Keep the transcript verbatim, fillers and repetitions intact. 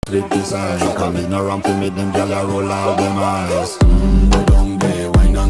Criticize, come ignorant to meet them, girl, I roll out them eyes. mm.